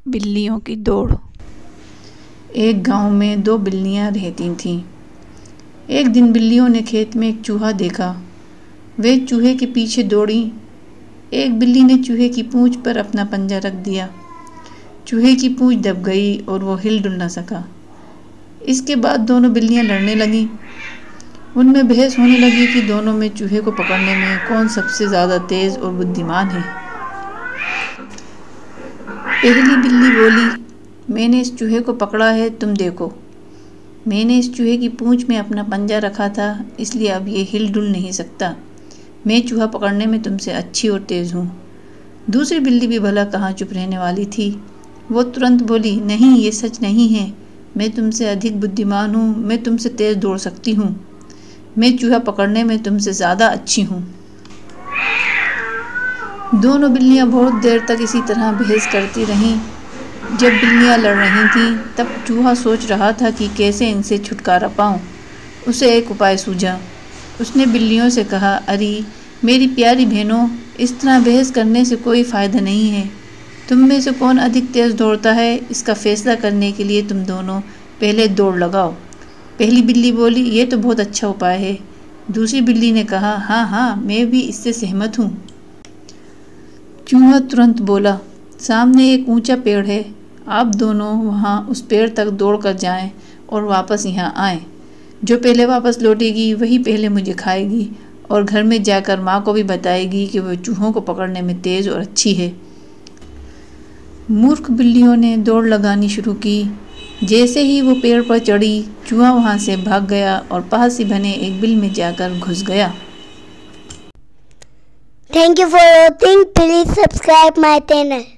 बिल्लियों की दौड़। एक गांव में दो बिल्लियां रहती थीं। एक दिन बिल्लियों ने खेत में एक चूहा देखा। वे चूहे के पीछे दौड़ी। एक बिल्ली ने चूहे की पूंछ पर अपना पंजा रख दिया। चूहे की पूंछ दब गई और वो हिल डुल न सका। इसके बाद दोनों बिल्लियां लड़ने लगीं। उनमें बहस होने लगी कि दोनों में चूहे को पकड़ने में कौन सबसे ज़्यादा तेज़ और बुद्धिमान है। पहली बिल्ली बोली, मैंने इस चूहे को पकड़ा है, तुम देखो। मैंने इस चूहे की पूंछ में अपना पंजा रखा था, इसलिए अब ये हिल डुल नहीं सकता। मैं चूहा पकड़ने में तुमसे अच्छी और तेज़ हूँ। दूसरी बिल्ली भी भला कहाँ चुप रहने वाली थी। वो तुरंत बोली, नहीं, ये सच नहीं है। मैं तुमसे अधिक बुद्धिमान हूँ। मैं तुमसे तेज़ दौड़ सकती हूँ। मैं चूहा पकड़ने में तुमसे ज़्यादा अच्छी हूँ। दोनों बिल्लियाँ बहुत देर तक इसी तरह बहस करती रहीं। जब बिल्लियाँ लड़ रही थीं, तब चूहा सोच रहा था कि कैसे इनसे छुटकारा पाऊँ। उसे एक उपाय सूझा। उसने बिल्लियों से कहा, अरे मेरी प्यारी बहनों, इस तरह बहस करने से कोई फ़ायदा नहीं है। तुम में से कौन अधिक तेज़ दौड़ता है, इसका फैसला करने के लिए तुम दोनों पहले दौड़ लगाओ। पहली बिल्ली बोली, ये तो बहुत अच्छा उपाय है। दूसरी बिल्ली ने कहा, हाँ हाँ, मैं भी इससे सहमत हूँ। चूहा तुरंत बोला, सामने एक ऊंचा पेड़ है। आप दोनों वहाँ उस पेड़ तक दौड़ कर जाएं और वापस यहाँ आएं। जो पहले वापस लौटेगी वही पहले मुझे खाएगी और घर में जाकर माँ को भी बताएगी कि वह चूहों को पकड़ने में तेज़ और अच्छी है। मूर्ख बिल्लियों ने दौड़ लगानी शुरू की। जैसे ही वो पेड़ पर चढ़ी, चूहा वहाँ से भाग गया और पास ही बने एक बिल में जाकर घुस गया। Thank you for watching. Please subscribe my channel.